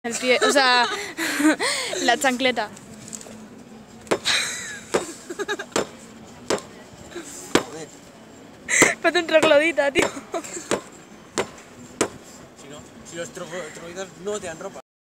El pie, o sea, la chancleta. Ponte un troglodita, tío. Si no, si los trogloditas no te dan ropa.